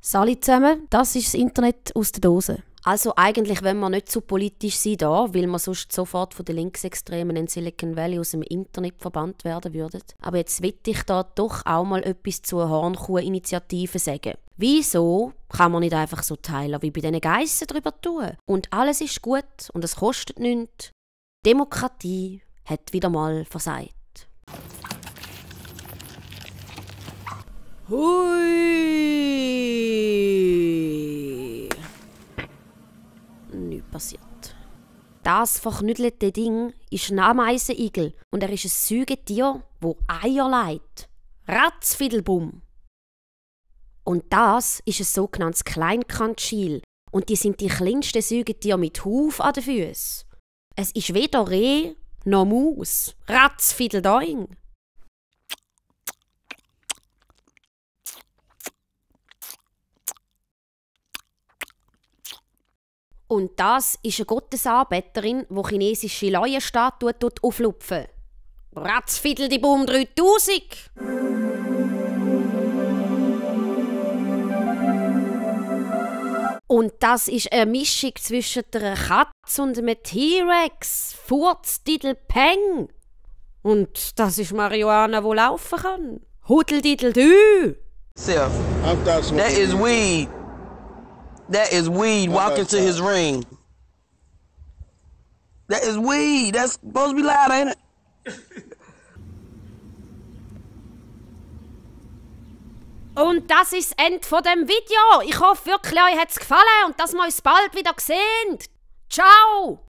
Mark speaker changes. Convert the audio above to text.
Speaker 1: Sali zusammen, das ist das Internet aus der Dose.
Speaker 2: Also eigentlich, wenn wir nicht so politisch sind da, weil wir sonst sofort von den Linksextremen in Silicon Valley aus dem Internet verbannt werden würden. Aber jetzt will ich da doch auch mal etwas zur Hornkuh-Initiative sagen. Wieso kann man nicht einfach so teilen, wie bei diesen Geissen drüber tun? Und alles ist gut und es kostet nichts. Demokratie hat wieder mal versagt. Hui! Nichts passiert. Das verknüdelte Ding ist ein Ameisenigel und er ist ein Säugetier, das Eier legt. Ratzfidelbum! Und das ist ein sogenanntes Kleinkranchil und die sind die kleinsten Säugetiere mit Huf an den Füßen. Es ist weder Reh noch Maus. Ratzfideldoing! Und das ist eine Gottesanbeterin, die chinesische Leuenstatuen auflupfen. Ratzfidel die Bum 3000! Und das ist eine Mischung zwischen einer Katze und einem T-Rex. Furzdidel Peng! Und das ist Marihuana, die laufen kann. Hudeldidel dü!
Speaker 3: Self. That is weed. That is weed walking to his ring. That is weed. That's supposed to be loud, ain't it?
Speaker 2: Und das ist das Ende von dem Video. Ich hoffe wirklich, euch hat es gefallen und dass wir uns bald wieder sehen. Ciao!